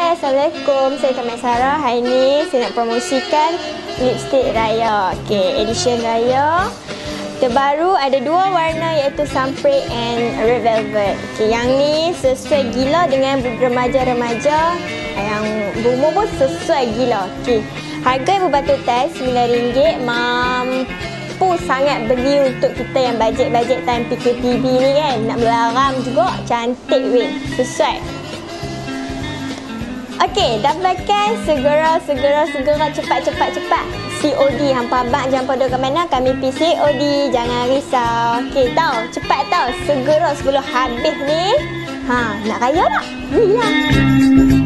Hai, Assalamualaikum. Saya Kamil Sarah. Hari ni saya nak promosikan lipstick Raya. Okey, edition Raya. Terbaru ada dua warna iaitu Sunbreak and Red Velvet. Okey, yang ni sesuai gila dengan remaja-remaja yang berumur pun sesuai gila. Okey, harga ibu batutan RM9 mampu sangat beli untuk kita yang bajet-bajet time PKPB ni kan. Nak melarang juga, cantik weh. Sesuai. Okey, dapatkan segera cepat. COD. Hampa abang jangan pada ke mana, kami pergi COD. Jangan risau. Okey, cepat segera sebelum habis ni. Nak raya tak? Belilah.